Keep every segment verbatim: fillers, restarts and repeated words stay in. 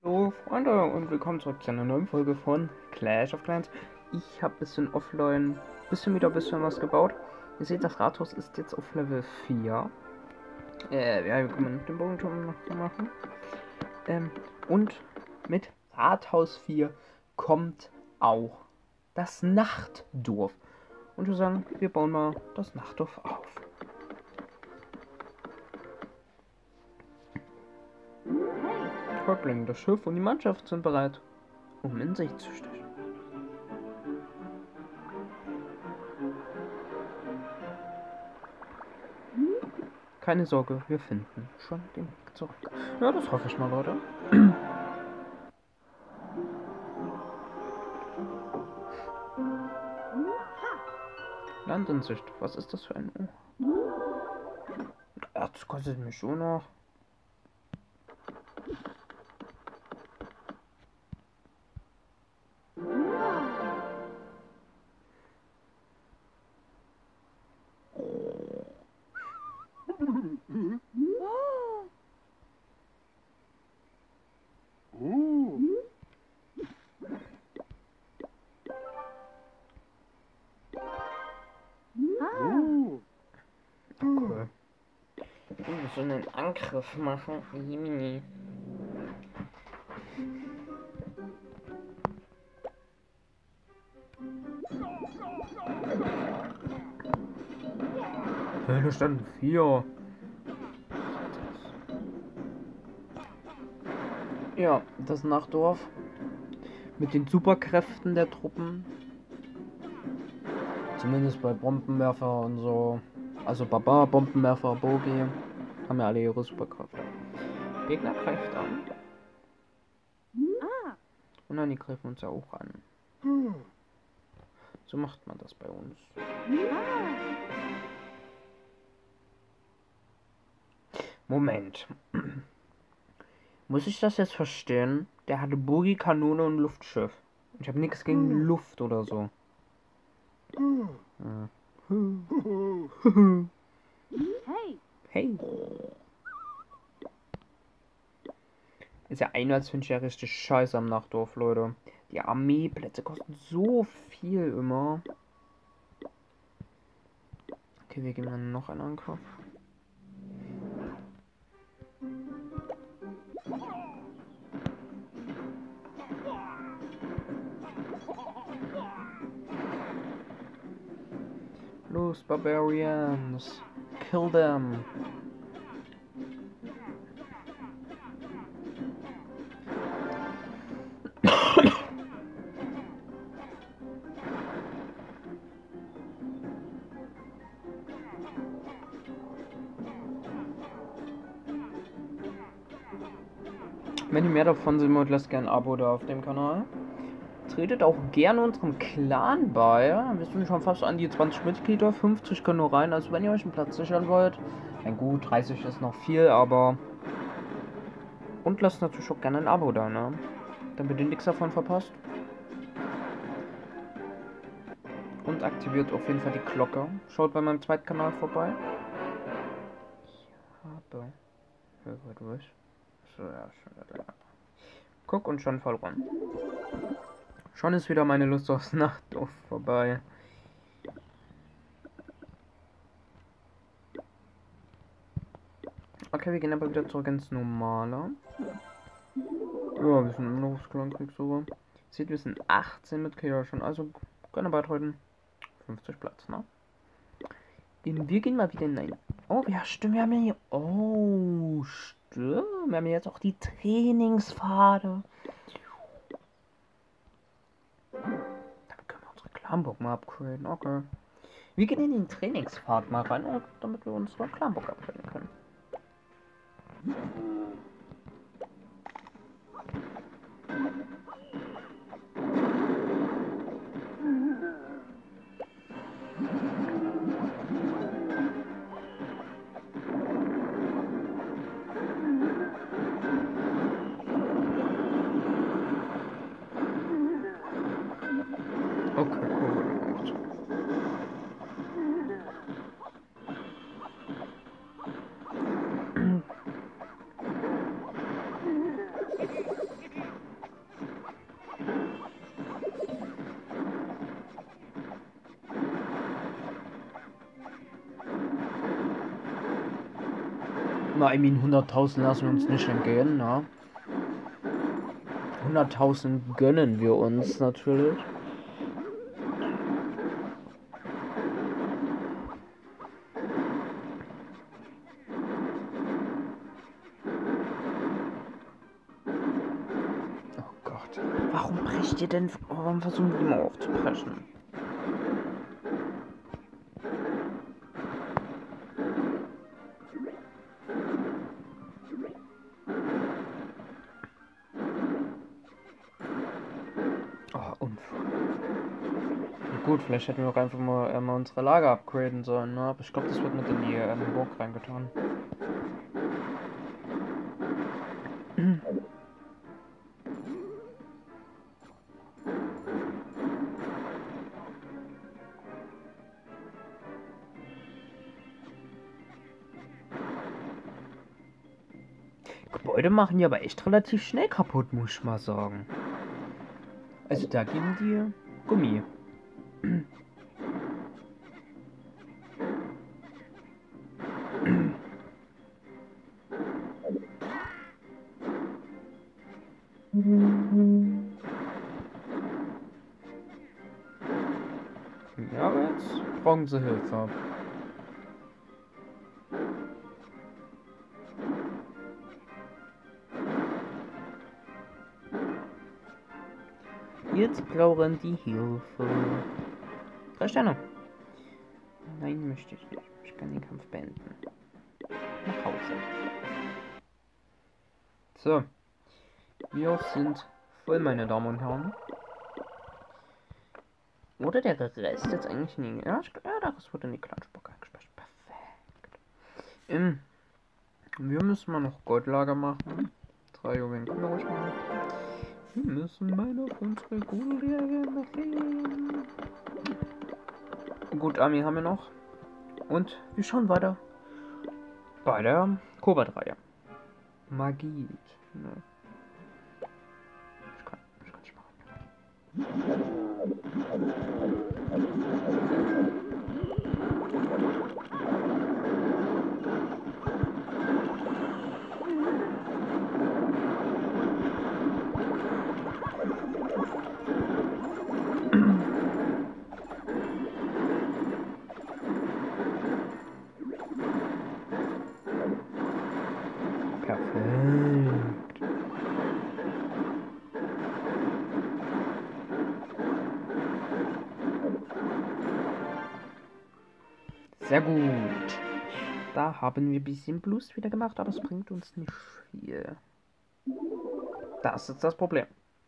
Hallo Freunde und willkommen zurück zu einer neuen Folge von Clash of Clans. Ich habe ein bisschen offline, bisschen wieder ein bisschen was gebaut. Ihr seht, das Rathaus ist jetzt auf Level vier. Äh, ja, wir können den Bogenturm noch machen. Ähm, und mit Rathaus vier kommt auch das Nachtdorf. Und wir sagen, wir bauen mal das Nachtdorf auf. Häuptling, das Schiff und die Mannschaft sind bereit, um in sich zu stechen. Keine Sorge, wir finden schon den Weg zurück. Ja, das hoffe ich mal, Leute. Land in Sicht. Was ist das für ein U? Das kostet mich schon noch. Cool. Wir müssen einen Angriff machen. Jiminy. Ja, da standen vier. Ja, das Nachtdorf. Mit den Superkräften der Truppen. Zumindest bei Bombenwerfer und so. Also Baba, Bombenwerfer, Bogi. Haben ja alle ihre Superkräfte. Gegner greift an. Und dann die greifen uns ja auch an. So macht man das bei uns. Moment. Muss ich das jetzt verstehen? Der hatte Bogi, Kanone und Luftschiff. Ich habe nichts gegen Luft oder so. Ja. Hey. Hey. Ist ja einerseits finde ich ja richtig scheiße am Nachtdorf, Leute. Die Armeeplätze kosten so viel immer. Okay, wir geben dann noch einen Angriff. Los, Barbarians. Kill them. Wenn ihr mehr davon sehen wollt, lasst gerne ein Abo da auf dem Kanal. Tretet auch gerne unserem Clan bei. Wir sind schon fast an die zwanzig Mitglieder. fünfzig können nur rein. Also wenn ihr euch einen Platz sichern wollt. Na gut, dreißig ist noch viel, aber... Und lasst natürlich auch gerne ein Abo da, ne? Damit ihr nichts davon verpasst. Und aktiviert auf jeden Fall die Glocke. Schaut bei meinem zweiten Kanal vorbei. Ich habe... Was? So, ja, schon. Guck und schon verloren. Schon ist wieder meine Lust aufs Nachtdorf vorbei. Okay, wir gehen aber wieder zurück ins Normale. Ja, wir sind immer noch aufs Clankrieg sogar. Seht, wir sind achtzehn mit K schon, also können wir bald heute fünfzig Platz, ne? Und wir gehen mal wieder in ein... Oh, ja, stimmt, wir haben ja hier... Oh, stimmt. Wir haben jetzt auch die Trainingspfade. Damit können wir unsere Clanburg mal upgraden, okay. Wir gehen in den Trainingspfad mal rein, damit wir unsere Clanburg upgraden können. Okay, cool. Na, I mean, hunderttausend lassen wir uns nicht entgehen, na. hunderttausend gönnen wir uns natürlich. Oh Gott. Warum brecht ihr denn? Warum versuchen die immer aufzubrechen? Gut, vielleicht hätten wir auch einfach mal, äh, mal unsere Lager upgraden sollen, ne? Aber ich glaube, das wird mit in die äh, Burg reingetan. Gebäude machen die aber echt relativ schnell kaputt, muss ich mal sagen. Also da geben die Gummi. Ja, aber jetzt brauchen sie Hilfe. Jetzt brauchen die Hilfe. Drei Sterne. Nein, möchte ich nicht. Ich kann den Kampf beenden. Nach Hause. So. Wir sind voll, meine Damen und Herren. Oder der Rest jetzt eigentlich nie. Ja, ich, ja der Rest wurde in die Klatschbock eingespeist. Perfekt. Ähm, wir müssen mal noch Goldlager machen. Drei Juwelen können wir ruhig machen. Wir müssen mal noch unsere Goldlager machen. Gut, Army haben wir noch. Und wir schauen weiter bei der Kobat-Reihe. Magie. Ne. Ich kann, ich kann nicht machen. Perfekt. Sehr gut. Da haben wir ein bisschen Plus wieder gemacht, aber es bringt uns nicht viel. Das ist das Problem.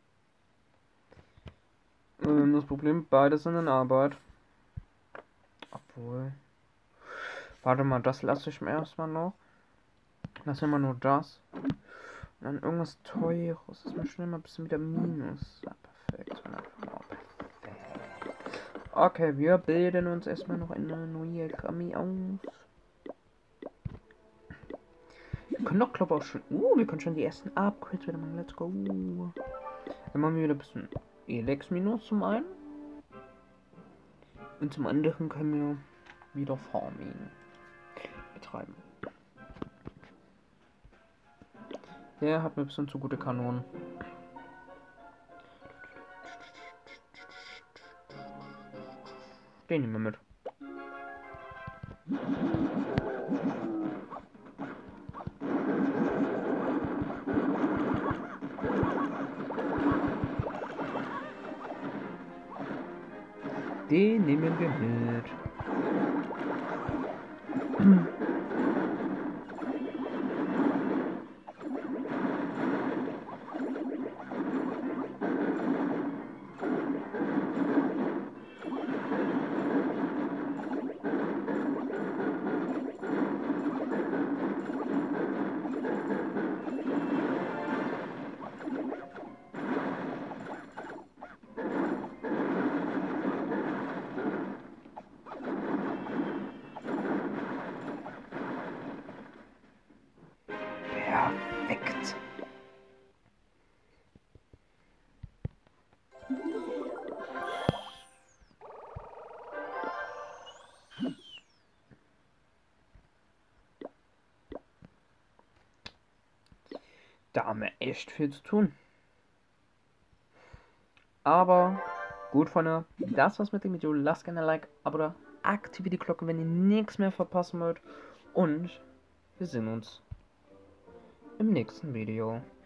Ähm, das Problem, beide sind in Arbeit. Obwohl. Warte mal, das lasse ich mir erstmal noch. Lass immer nur das. Und dann irgendwas Teures. Das ist mir schnell mal ein bisschen wieder Minus. Ja, perfekt. Oh, perfekt. Okay, wir bilden uns erstmal noch eine neue Armee aus. Wir können doch, glaube ich, auch schon. Uh, wir können schon die ersten Upgrades wieder machen. Let's go. Dann machen wir wieder ein bisschen Elex-Minus zum einen. Und zum anderen können wir wieder Farming betreiben. Der hat mir ein bisschen zu gute Kanonen. Den nehmen wir mit. Den nehmen wir mit. Da haben wir echt viel zu tun. Aber gut, Freunde, das war's mit dem Video. Lasst gerne ein Like, Abo da, aktiviert die Glocke, wenn ihr nichts mehr verpassen wollt. Und wir sehen uns im nächsten Video.